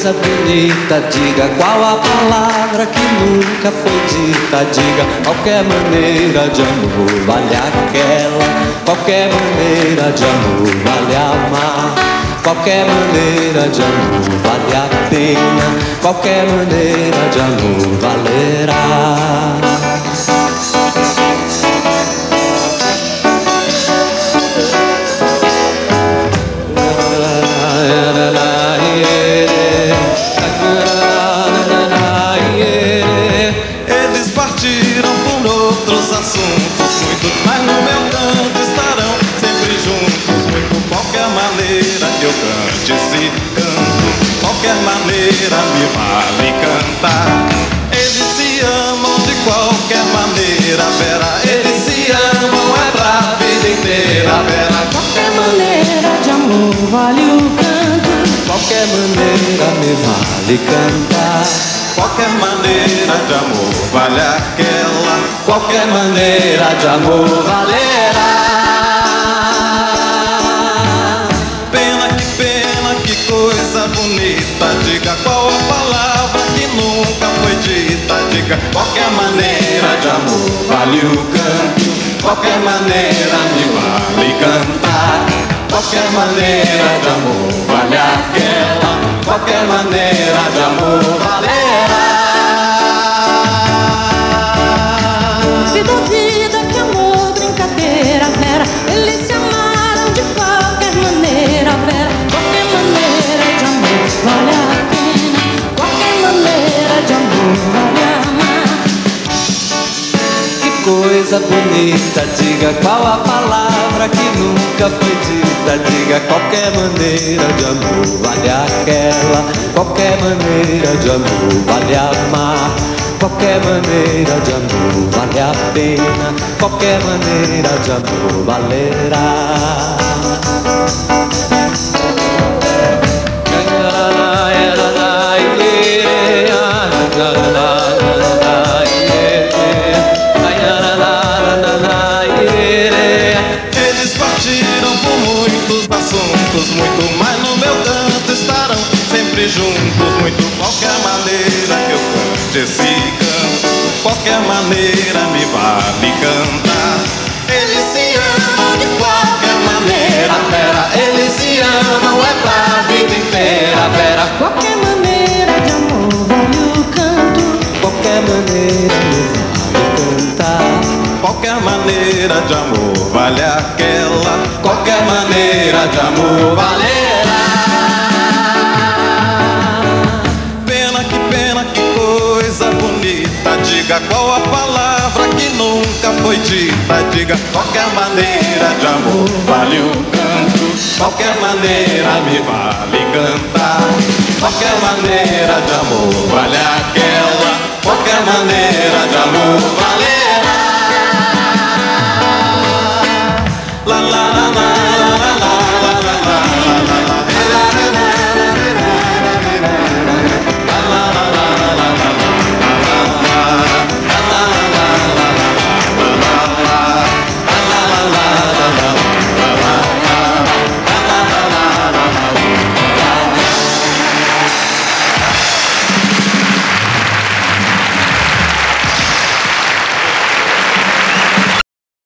coisa bonita, diga qual a palavra que nunca foi dita. Diga qualquer maneira de amor vale aquela. Qualquer maneira de amor vale amar. Qualquer maneira de amor vale a pena. Qualquer maneira de amor valerá. Eles partiram por outros assuntos, muito, mas no meu canto estarão sempre juntos. Muito, qualquer maneira que eu cante esse canto, qualquer maneira me vale cantar. Eles se amam de qualquer maneira, Vera. Eles se amam é pra vida inteira, Vera. Qualquer maneira de amor vale o canto. Qualquer maneira me vale cantar. Qualquer maneira de amor vale aquela. Qualquer maneira de amor valerá. Pena, que coisa bonita. Diga qual a palavra que nunca foi dita. Diga qualquer maneira de amor vale o canto. Qualquer maneira me vale cantar. Qualquer maneira de amor vale aquela. Qualquer maneira de amor valerá. Vida, que amor, brincadeira, Vera. Eles se amaram de qualquer maneira, Vera. Qualquer maneira de amor vale a pena. Qualquer maneira de amor vale amar. Que coisa bonita, diga qual a palavra que nunca foi dita. Diga qualquer maneira de amor vale aquela. Qualquer maneira de amor vale amar. Qualquer maneira de amor vale a pena. Qualquer maneira de amor valerá. Eles partiram por muitos assuntos, muito, mas no meu canto estarão sempre juntos. Muito, qualquer maneira que eu cante esse canto, qualquer maneira me vale cantar. Eles se amam de qualquer maneira, Vera. Eles se amam é pra vida inteira, Vera. Qualquer maneira de amor vale o canto. Qualquer maneira me vale cantar. Qualquer maneira de amor vale aquela. Qualquer maneira de amor valerá. Pena, que coisa bonita. Diga qual a palavra que nunca foi dita. Diga qualquer maneira de amor vale o canto. Qualquer maneira me vale cantar. Qualquer maneira de amor vale